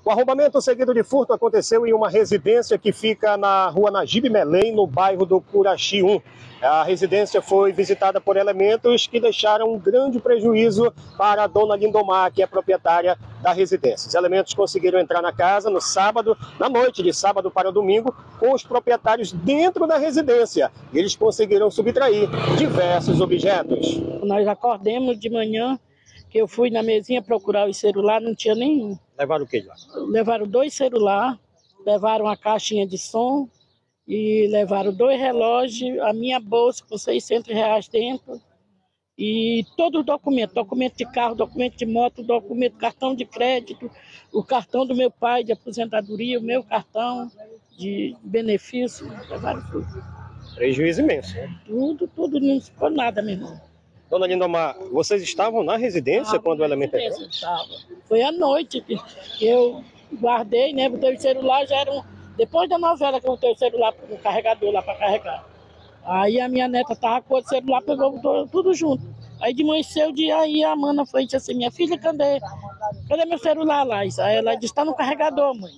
O arrombamento seguido de furto aconteceu em uma residência que fica na rua Najib Melém, no bairro do Curaxi 1. A residência foi visitada por elementos que deixaram um grande prejuízo para a dona Lindomar, que é proprietária da residência. Os elementos conseguiram entrar na casa no sábado, na noite de sábado para domingo, com os proprietários dentro da residência. Eles conseguiram subtrair diversos objetos. Nós acordamos de manhã, que eu fui na mesinha procurar o celular, não tinha nenhum. Levaram o que lá? Levaram 2 celulares, levaram a caixinha de som e levaram 2 relógios, a minha bolsa com R$600 dentro e todo o documento de carro, documento de moto, documento, cartão de crédito, o cartão do meu pai de aposentadoria, o meu cartão de benefício, levaram tudo. Prejuízo imenso, né? Tudo, não ficou nada, meu irmão. Dona Lindomar, vocês estavam na residência quando o elemento entrou? Foi à noite que eu guardei, né? Botei o celular, já era depois da novela que eu botei o celular no carregador lá para carregar. Aí a minha neta tava com o celular, pegou botou tudo junto. Aí de manhã cedo, aí a mana foi e disse assim: minha filha, cadê meu celular lá? Aí ela disse: tá no carregador, mãe.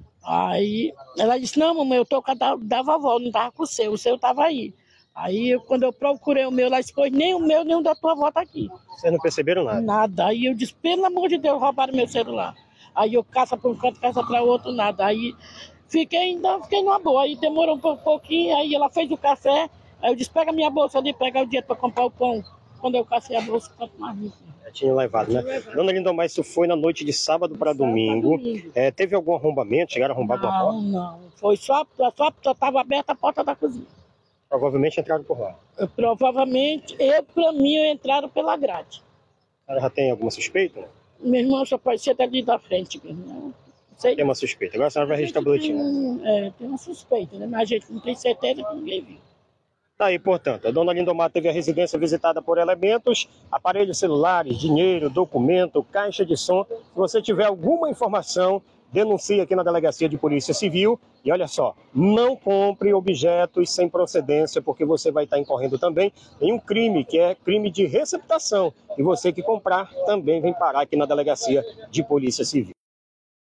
Aí ela disse: não, mamãe, eu tô com a da vovó, não tava com o seu tava aí. Aí, quando eu procurei o meu lá, depois nem o meu, nem o da tua avó tá aqui. Vocês não perceberam nada? Nada. Aí eu disse, pelo amor de Deus, roubaram meu celular. Aí eu caça para um canto, caça para outro, nada. Aí fiquei numa boa. Aí demorou um pouquinho, aí ela fez o café. Aí eu disse, pega minha bolsa ali, pega o dinheiro para comprar o pão. Quando eu cacei a bolsa, quanto mais rico. Já tinha levado, né? Dona Lindomar, isso foi na noite de sábado para domingo. Teve algum arrombamento? Chegaram a arrombar alguma porta? Não. Foi só estava aberta a porta da cozinha. Provavelmente entraram por lá. Provavelmente, para mim, entraram pela grade. Ela já tem alguma suspeita? Meu irmão só pode ser dali da frente mesmo. Tem uma suspeita. Agora a senhora vai registrar o boletim, né? Tem uma suspeita, né? Mas a gente não tem certeza que ninguém viu. Tá aí, portanto, a dona Lindomar teve a residência visitada por elementos, aparelhos celulares, dinheiro, documento, caixa de som. Se você tiver alguma informação, denuncie aqui na Delegacia de Polícia Civil. E olha só, não compre objetos sem procedência, porque você vai estar incorrendo também em um crime, que é crime de receptação. E você que comprar também vem parar aqui na Delegacia de Polícia Civil.